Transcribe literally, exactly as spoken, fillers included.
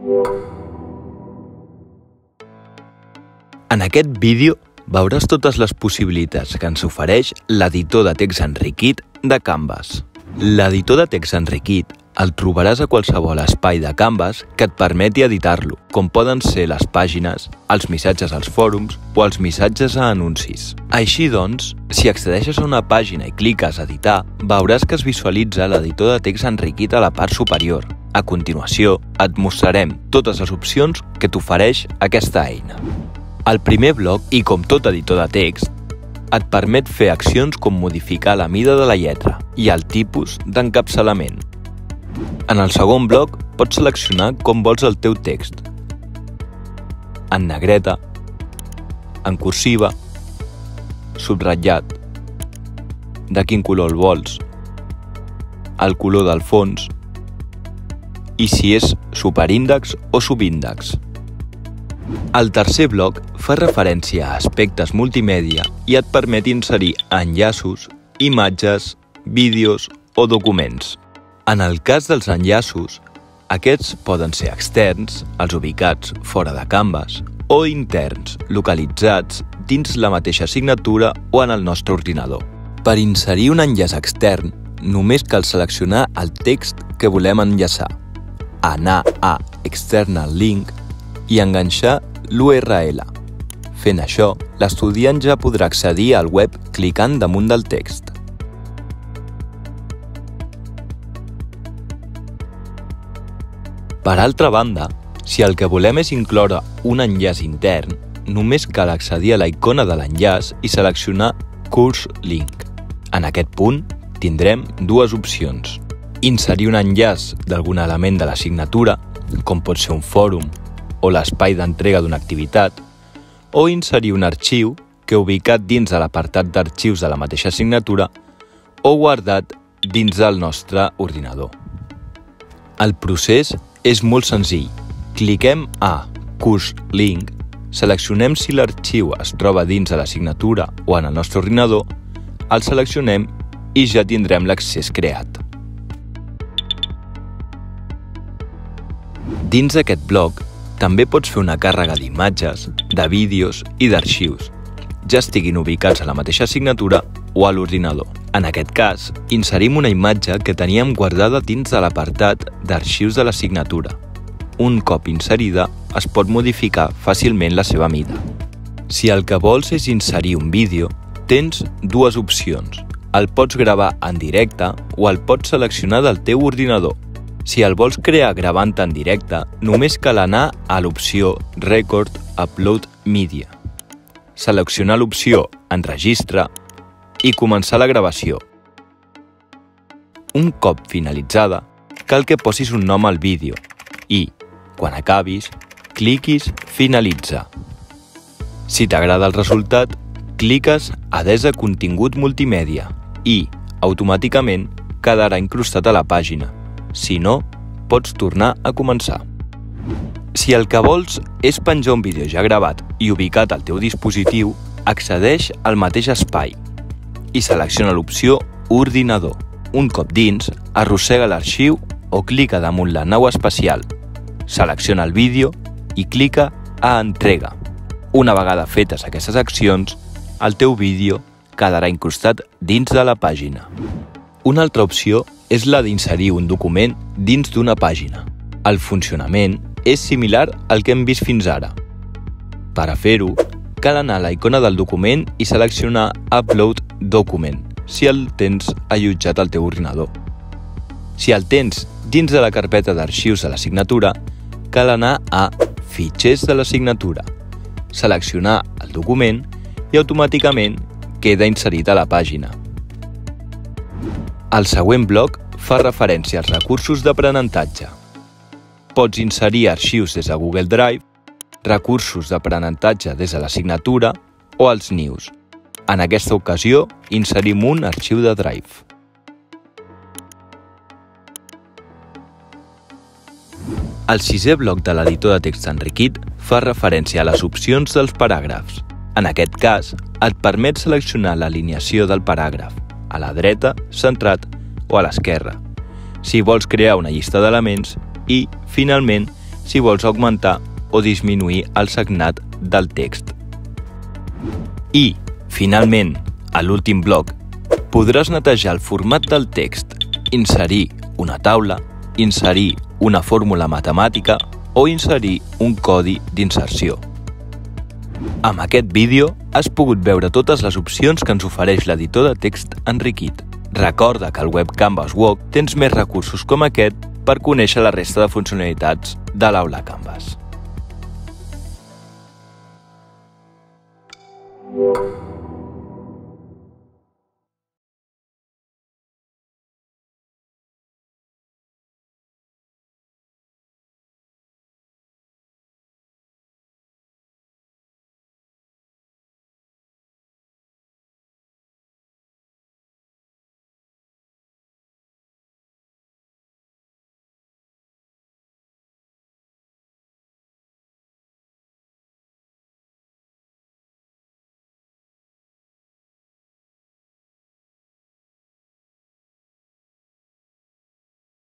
En aquest vídeo veuràs totes les possibilitats que ens ofereix l'editor de text enriquit de Canvas. L'editor de text enriquit el trobaràs a qualsevol espai de Canvas que et permeti editar-lo, com poden ser les pàgines, els missatges als fòrums o els missatges a anuncis. Així doncs, si accedeixes a una pàgina i cliques a editar, veuràs que es visualitza l'editor de text enriquit a la part superior. A continuació, et mostrarem totes les opcions que t'ofereix aquesta eina. El primer bloc, i com tot editor de text, et permet fer accions com modificar la mida de la lletra i el tipus d'encapçalament. En el segon bloc, pots seleccionar com vols el teu text. En negreta, en cursiva, subratllat, de quin color el vols, el color del fons i si és superíndex o subíndex. El tercer bloc fa referència a aspectes multimèdia i et permet inserir enllaços, imatges, vídeos o documents. En el cas dels enllaços, aquests poden ser externs, els ubicats fora de Canvas, o interns, localitzats dins la mateixa assignatura o en el nostre ordinador. Per inserir un enllaç extern, només cal seleccionar el text que volem enllaçar, anar a External Link i enganxar l'U R L. Fent això, l'estudiant ja podrà accedir al web clicant damunt del text. Per altra banda, si el que volem és incloure un enllaç intern, només cal accedir a la icona de l'enllaç i seleccionar Course Link. En aquest punt, tindrem dues opcions. Inserir un enllaç d'algun element de l'assignatura, com pot ser un fòrum o l'espai d'entrega d'una activitat, o inserir un arxiu que ubicat dins de l'apartat d'arxius de la mateixa assignatura o guardat dins del nostre ordinador. El procés és molt senzill. Cliquem a Course Link, seleccionem si l'arxiu es troba dins de l'assignatura o en el nostre ordinador, el seleccionem i ja tindrem l'accés creat. Dins d'aquest bloc, també pots fer una càrrega d'imatges, de vídeos i d'arxius, ja estiguin ubicats a la mateixa assignatura o a l'ordinador. En aquest cas, inserim una imatge que teníem guardada dins de l'apartat d'arxius de l'assignatura. Un cop inserida, es pot modificar fàcilment la seva mida. Si el que vols és inserir un vídeo, tens dues opcions. El pots gravar en directe o el pots seleccionar del teu ordinador. Si el vols crear gravant en directe, només cal anar a l'opció Record Upload Media. Seleccionar l'opció Enregistra i començar la gravació. Un cop finalitzada, cal que posis un nom al vídeo i, quan acabis, cliquis Finalitzar. Si t'agrada el resultat, cliques Adés a contingut multimèdia i, automàticament, quedarà incrustat a la pàgina. Si no, pots tornar a començar. Si el que vols és penjar un vídeo ja gravat i ubicat al teu dispositiu, accedeix al mateix espai i selecciona l'opció Ordinador. Un cop dins, arrossega l'arxiu o clica damunt la nau espacial. Selecciona el vídeo i clica a Entrega. Una vegada fetes aquestes accions, el teu vídeo quedarà incrustat dins de la pàgina. Una altra opció és la d'inserir un document dins d'una pàgina. El funcionament és similar al que hem vist fins ara. Per a fer-ho, cal anar a la icona del document i seleccionar Upload Document, si el tens allotjat al teu ordinador. Si el tens dins de la carpeta d'arxius de l'assignatura, cal anar a Fitxers de l'assignatura, seleccionar el document i automàticament queda inserit a la pàgina. El següent bloc fa referència als recursos d'aprenentatge. Pots inserir arxius des de Google Drive, recursos d'aprenentatge des de l'assignatura o els News. En aquesta ocasió, inserim un arxiu de Drive. El sisè bloc de l'editor de text enriquit fa referència a les opcions dels paràgrafs. En aquest cas, et permet seleccionar l'alineació del paràgraf, a la dreta, centrat o a l'esquerra, si vols crear una llista d'elements i, finalment, si vols augmentar o disminuir el sagnat del text. I, finalment, a l'últim bloc, podràs netejar el format del text, inserir una taula, inserir una fórmula matemàtica o inserir un codi d'inserció. Amb aquest vídeo has pogut veure totes les opcions que ens ofereix l'editor de text enriquit. Recorda que al web Canvas Walk tens més recursos com aquest per conèixer la resta de funcionalitats de l'aula Canvas.